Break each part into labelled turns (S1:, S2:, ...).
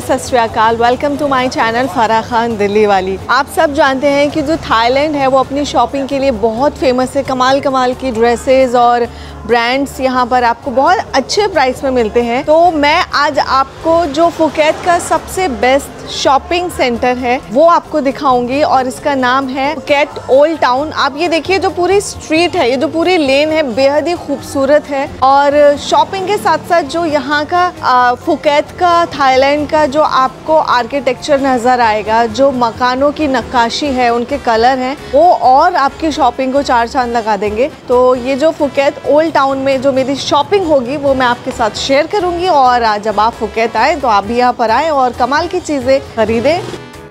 S1: सत Shri Akal, welcome to my channel Farah Khan Delhi वाली। आप सब जानते हैं कि जो थाईलैंड है वो अपनी शॉपिंग के लिए बहुत फेमस है। कमाल कमाल की ड्रेसेस और ब्रांड्स यहाँ पर आपको बहुत अच्छे प्राइस में मिलते हैं। तो मैं आज आपको जो फुकेट का सबसे बेस्ट शॉपिंग सेंटर है वो आपको दिखाऊंगी और इसका नाम है फुकेट ओल्ड टाउन। आप ये देखिए, जो पूरी स्ट्रीट है, ये जो पूरी लेन है, बेहद ही खूबसूरत है। और शॉपिंग के साथ साथ जो यहाँ का फुकेट का थाईलैंड का जो आपको आर्किटेक्चर नज़र आएगा, जो मकानों की नक्काशी है, उनके कलर हैं, वो और आपकी शॉपिंग को चार चांद लगा देंगे। तो ये जो फुकेट ओल्ड टाउन में जो मेरी शॉपिंग होगी वो मैं आपके साथ शेयर करूँगी। और जब आप फुकेट आए तो आप भी यहाँ पर आए और कमाल की चीज़ें खरीदें।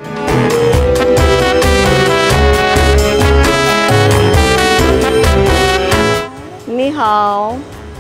S1: नी हाओ।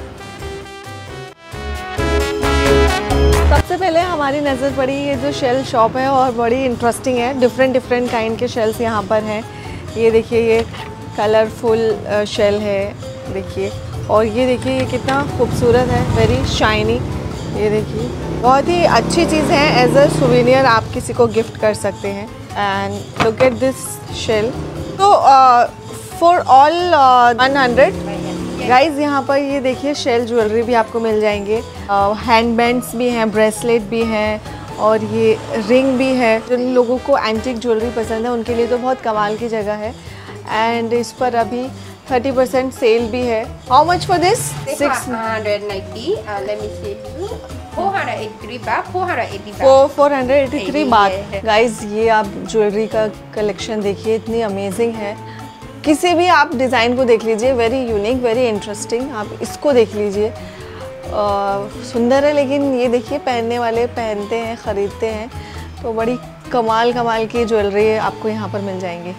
S1: सबसे पहले हमारी नज़र पड़ी ये जो शेल शॉप है और बड़ी इंटरेस्टिंग है। डिफरेंट काइंड के शेल्स यहाँ पर हैं। ये देखिए, ये कलरफुल शेल है, देखिए। और ये देखिए, ये कितना खूबसूरत है, वेरी शाइनी। ये देखिए, बहुत ही अच्छी चीज़ है। एज अ सुवेनियर आप किसी को गिफ्ट कर सकते हैं। And look at this shell. तो फॉर ऑल 100 गाइज, यहाँ पर ये देखिए शेल ज्वेलरी भी आपको मिल जाएंगे। हैंड बैंड्स भी हैं, ब्रेसलेट भी हैं और ये रिंग भी है। जिन लोगों को एंटिक ज्वेलरी पसंद है उनके लिए तो बहुत कमाल की जगह है। एंड इस पर अभी 30% सेल भी है। How much for this?
S2: 690. Let me see. 483 baht.
S1: 483 बात। गाइज, ये आप ज्वेलरी का कलेक्शन देखिए, इतनी अमेजिंग है। किसी भी आप डिज़ाइन को देख लीजिए, वेरी यूनिक, वेरी इंटरेस्टिंग। आप इसको देख लीजिए, सुंदर है। लेकिन ये देखिए, पहनने वाले पहनते हैं, ख़रीदते हैं, तो बड़ी कमाल की ज्वेलरी आपको यहाँ पर मिल जाएंगी।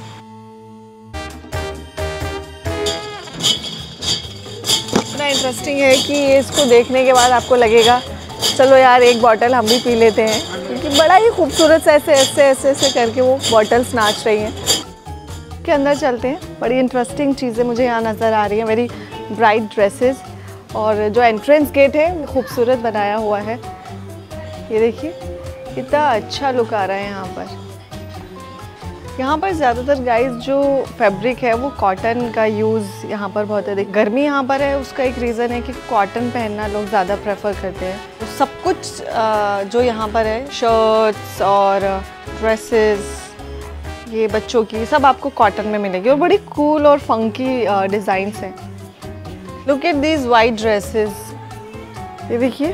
S1: इतना इंटरेस्टिंग है कि ये इसको देखने के बाद आपको लगेगा चलो यार एक बॉटल हम भी पी लेते हैं, क्योंकि बड़ा ही खूबसूरत से ऐसे करके वो बॉटल्स नाच रही हैं। के अंदर चलते हैं। बड़ी इंटरेस्टिंग चीज़ें मुझे यहाँ नज़र आ रही हैं, वेरी ब्राइट ड्रेसेस। और जो एंट्रेंस गेट है खूबसूरत बनाया हुआ है। ये देखिए, कितना अच्छा लुक आ रहा है यहाँ पर। यहाँ पर ज़्यादातर गाइस जो फैब्रिक है वो कॉटन का यूज़ यहाँ पर बहुत है। गर्मी यहाँ पर है, उसका एक रीज़न है कि कॉटन पहनना लोग ज़्यादा प्रेफर करते हैं। तो सब कुछ जो यहाँ पर है, शर्ट्स और ड्रेसेस, ये बच्चों की, सब आपको कॉटन में मिलेगी और बड़ी कूल और फंकी डिज़ाइंस हैं। Look at these white dresses. ये देखिए,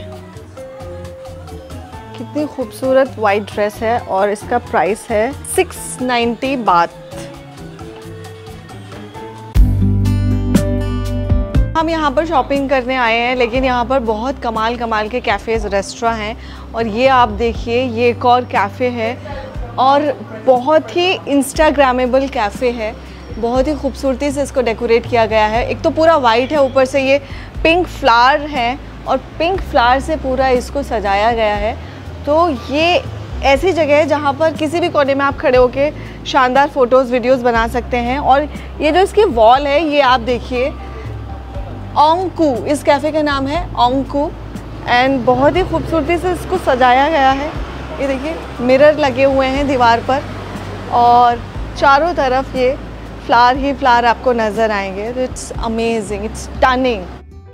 S1: कितनी खूबसूरत वाइट ड्रेस है और इसका प्राइस है 690 बात। हम यहाँ पर शॉपिंग करने आए हैं, लेकिन यहाँ पर बहुत कमाल के कैफ़ेज़, रेस्टोरेंट हैं। और ये आप देखिए, ये एक और कैफ़े है और बहुत ही इंस्टाग्रामेबल कैफ़े है। बहुत ही खूबसूरती से इसको डेकोरेट किया गया है। एक तो पूरा वाइट है, ऊपर से ये पिंक फ्लावर है और पिंक फ्लावर से पूरा इसको सजाया गया है। तो ये ऐसी जगह है जहाँ पर किसी भी कोने में आप खड़े होके शानदार फ़ोटोज़, वीडियोज़ बना सकते हैं। और ये जो इसकी वॉल है, ये आप देखिए, ओंगकू, इस कैफ़े का नाम है ओंगकू। एंड बहुत ही खूबसूरती से इसको सजाया गया है। ये देखिए, मिरर लगे हुए हैं दीवार पर और चारों तरफ ये फ्लावर ही फ्लावर आपको नज़र आएंगे। It's amazing, it's stunning.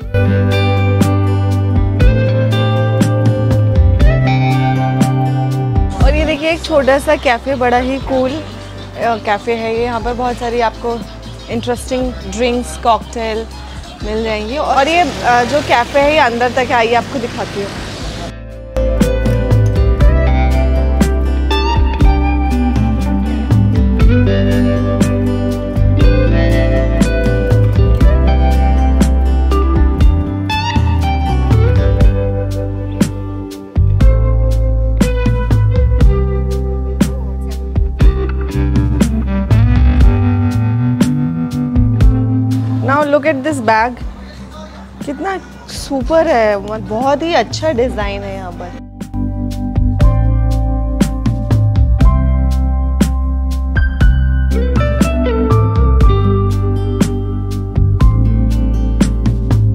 S1: और ये देखिए, एक छोटा सा कैफ़े, बड़ा ही कूल कैफ़े है ये। यहाँ पर बहुत सारी आपको इंटरेस्टिंग ड्रिंक्स, कॉकटेल मिल जाएंगी। और ये जो कैफ़े है ये अंदर तक आइए, आपको दिखाती हूँ। Now look at this bag, कितना सुपर है, बहुत ही अच्छा डिज़ाइन है यहाँ पर।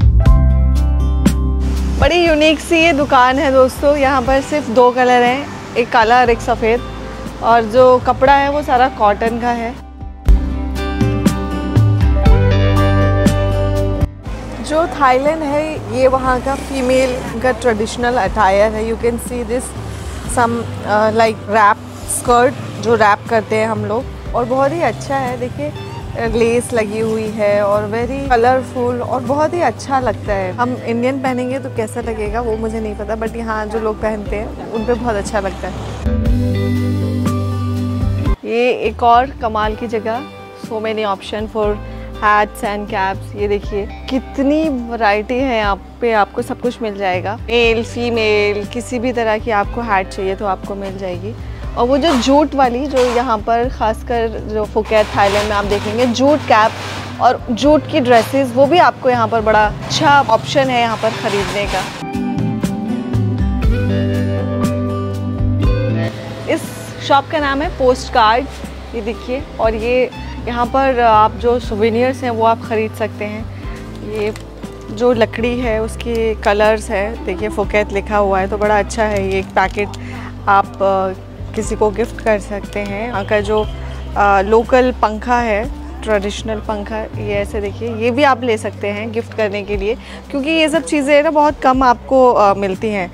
S1: बड़ी यूनिक सी ये दुकान है दोस्तों। यहाँ पर सिर्फ 2 कलर हैं, एक काला और एक सफ़ेद, और जो कपड़ा है वो सारा कॉटन का है। जो थाईलैंड है ये वहाँ का फीमेल का ट्रेडिशनल अटायर है। You can see this some like wrap skirt जो रैप करते हैं हम लोग, और बहुत ही अच्छा है। देखिए लेस लगी हुई है और वेरी कलरफुल और बहुत ही अच्छा लगता है। हम इंडियन पहनेंगे तो कैसा लगेगा वो मुझे नहीं पता, बट यहाँ जो लोग पहनते हैं उन पे बहुत अच्छा लगता है। ये एक और कमाल की जगह, so many option for hats and caps. ये देखिए कितनी वैरायटी है यहाँ पे, आपको सब कुछ मिल जाएगा। मेल फीमेल किसी भी तरह की आपको हैट चाहिए तो आपको मिल जाएगी। और वो जो जूट वाली, जो यहाँ पर खासकर जो फुकेत थाईलैंड में आप देखेंगे, जूट कैप और जूट की ड्रेसेस, वो भी आपको यहाँ पर बड़ा अच्छा ऑप्शन है यहाँ पर ख़रीदने का। इस शॉप का नाम है पोस्ट कार्ड, ये देखिए। और ये यहाँ पर आप जो सोवेनियर्स हैं वो आप ख़रीद सकते हैं। ये जो लकड़ी है उसके कलर्स है, देखिए फुकेत लिखा हुआ है तो बड़ा अच्छा है। ये एक पैकेट आप किसी को गिफ्ट कर सकते हैं। यहाँ का जो लोकल पंखा है, ट्रेडिशनल पंखा, ये ऐसे देखिए, ये भी आप ले सकते हैं गिफ्ट करने के लिए, क्योंकि ये सब चीज़ें ना बहुत कम आपको मिलती हैं।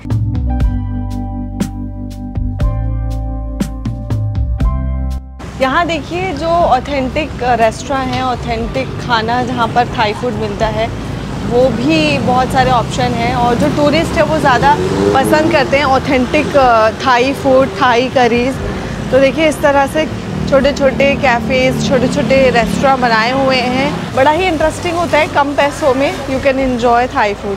S1: यहाँ देखिए जो ऑथेंटिक रेस्टोरेंट है, ऑथेंटिक खाना जहाँ पर थाई फूड मिलता है, वो भी बहुत सारे ऑप्शन हैं। और जो टूरिस्ट है वो ज़्यादा पसंद करते हैं authentic Thai food, Thai curries. तो देखिए इस तरह से छोटे छोटे कैफ़ेज़, छोटे छोटे रेस्टोरेंट बनाए हुए हैं। बड़ा ही इंटरेस्टिंग होता है, कम पैसों में you can enjoy Thai food.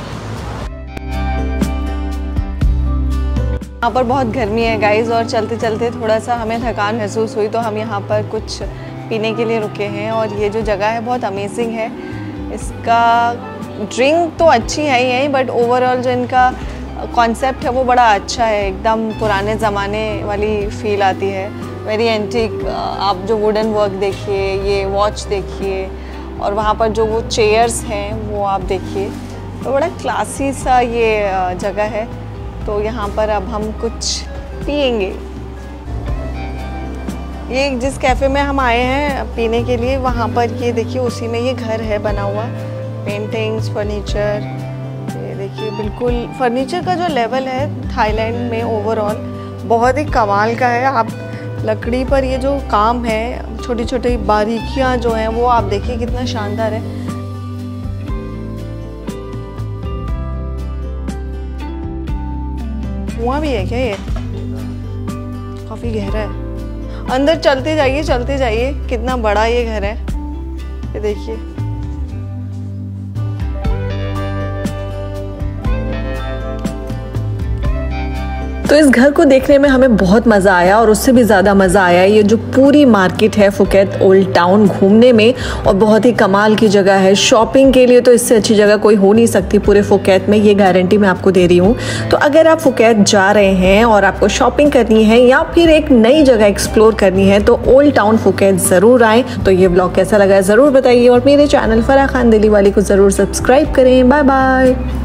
S1: यहाँ पर बहुत गर्मी है गाइस, और चलते चलते थोड़ा सा हमें थकान महसूस हुई तो हम यहाँ पर कुछ पीने के लिए रुके हैं। और ये जो जगह है बहुत अमेजिंग है। इसका ड्रिंक तो अच्छी है ही है, बट ओवरऑल जो इनका कॉन्सेप्ट है वो बड़ा अच्छा है। एकदम पुराने ज़माने वाली फील आती है, वेरी एंटीक। आप जो वुडन वर्क देखिए, ये वॉच देखिए, और वहाँ पर जो वो चेयर्स हैं वो आप देखिए, तो बड़ा क्लासी सा ये जगह है। तो यहाँ पर अब हम कुछ पिएंगे। ये जिस कैफ़े में हम आए हैं पीने के लिए, वहाँ पर ये देखिए उसी में ये घर है बना हुआ, पेंटिंग्स, फर्नीचर। ये देखिए बिल्कुल फर्नीचर का जो लेवल है थाईलैंड में ओवरऑल बहुत ही कमाल का है। आप लकड़ी पर ये जो काम है, छोटी छोटी बारीकियाँ जो हैं वो आप देखिए कितना शानदार है। कुआं भी है क्या? ये काफ़ी गहरा है। अंदर चलते जाइए, कितना बड़ा ये घर है, ये देखिए। तो इस घर को देखने में हमें बहुत मज़ा आया, और उससे भी ज़्यादा मज़ा आया ये जो पूरी मार्केट है फुकेत ओल्ड टाउन घूमने में। और बहुत ही कमाल की जगह है शॉपिंग के लिए, तो इससे अच्छी जगह कोई हो नहीं सकती पूरे फुकेत में, ये गारंटी मैं आपको दे रही हूँ। तो अगर आप फुकेत जा रहे हैं और आपको शॉपिंग करनी है या फिर एक नई जगह एक्सप्लोर करनी है तो ओल्ड टाउन फुकेत ज़रूर आएँ। तो ये ब्लॉग कैसा लगा ज़रूर बताइए, और मेरे चैनल फराह खान दिली वाली को ज़रूर सब्सक्राइब करें। Bye bye.